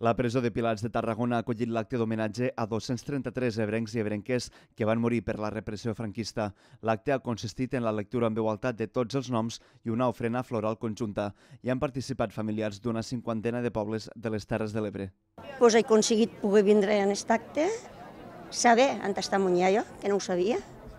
La presó de Pilats de Tarragona ha acollit l'acte d'homenatge a 233 ebrencs i ebrenques que van morir per la repressió franquista. L'acte ha consistit en la lectura en veu alta de tots els noms i una ofrena floral conjunta. Hi han participat familiars d'una cinquantena de pobles de les Terres de l'Ebre. He aconseguit poder vindre en aquest acte, saber on testimoniar jo, que no ho sabia,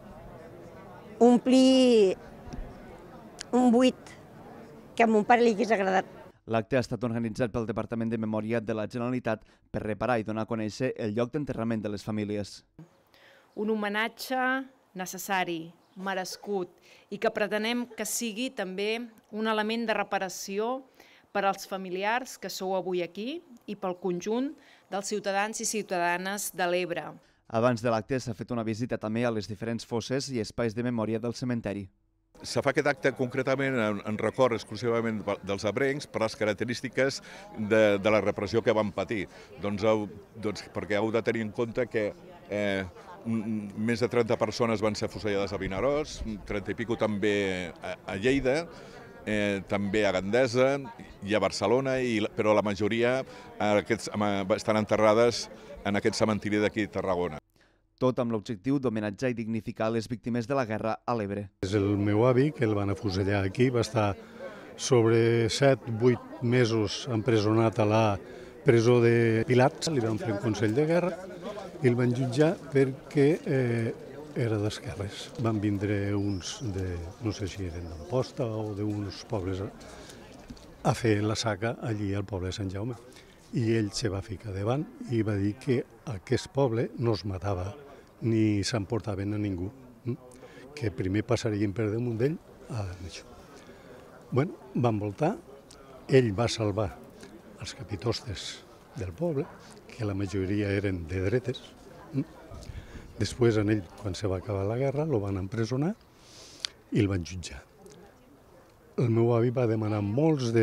omplir un buit que a mon pare li hagués agradat. L'acte ha estat organitzat pel Departament de Memòria de la Generalitat per reparar i donar a conèixer el lloc d'enterrament de les famílies. Un homenatge necessari, merescut i que pretenem que sigui també un element de reparació per als familiars que sou avui aquí i pel conjunt dels ciutadans i ciutadanes de l'Ebre. Abans de l'acte s'ha fet una visita també a les diferents fosses i espais de memòria del cementeri. Se fa aquest acte concretament en record exclusivament dels ebrencs per les característiques de la repressió que van patir. Perquè heu de tenir en compte que més de 30 persones van ser afusellades a Vinaròs, 30 i pico també a Lleida, també a Gandesa i a Barcelona, però la majoria estan enterrades en aquest cementiri d'aquí a Tarragona. Tot amb l'objectiu d'homenatjar i dignificar les víctimes de la guerra a l'Ebre. És el meu avi, que el van afusellar aquí, va estar sobre 7-8 mesos empresonat a la presó de Pilats, li van fer un consell de guerra i el van jutjar perquè era d'esquerres. Van vindre uns, no sé si eren d'Amposta o d'uns pobles, a fer la saca allí al poble de Sant Jaume. I ell se va ficar davant i va dir que aquest poble no es matava ni s'emportaven a ningú, que primer passarien per damunt d'ell a això. Bueno, van voltar, ell va salvar els capitostes del poble, que la majoria eren de dretes. Després, en ell, quan se va acabar la guerra, el van empresonar i el van jutjar. El meu avi va demanar molts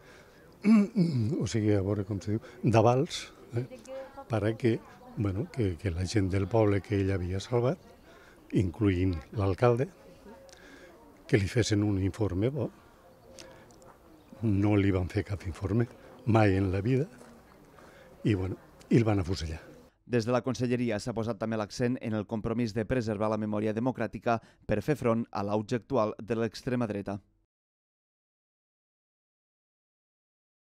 o sigui, a veure com se diu, d'avals, perquè que la gent del poble que ell havia salvat, incloent l'alcalde, que li fessin un informe bo. No li van fer cap informe, mai en la vida, i el van afusellar. Des de la Conselleria s'ha posat també l'accent en el compromís de preservar la memòria democràtica per fer front a l'auge actual de l'extrema dreta.